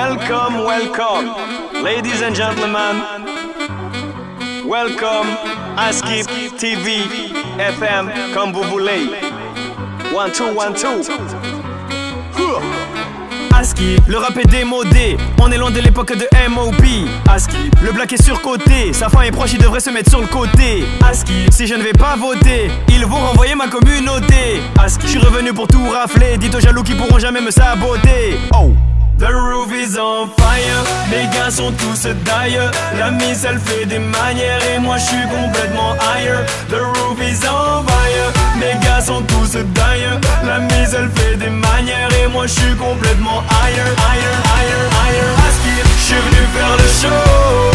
Welcome, welcome, ladies and gentlemen. Welcome à Skip TV FM comme vous voulez. 1, 2, 1, 2. Askip, le rap est démodé, on est loin de l'époque de M.O.B. Askip, le black est surcoté, sa fin est proche, il devrait se mettre sur le côté. Askip, si je ne vais pas voter, ils vont renvoyer ma communauté. Askip, je suis revenu pour tout rafler, dites aux jaloux qui pourront jamais me saboter. Oh, the roof is on fire, mes gars sont tous d'ailleurs. La mise elle fait des manières et moi je suis complètement higher. The roof is on fire, mes gars sont tous d'ailleurs. La mise elle fait des manières et moi je suis complètement higher, higher, higher, higher. Askip, je suis venu faire le show.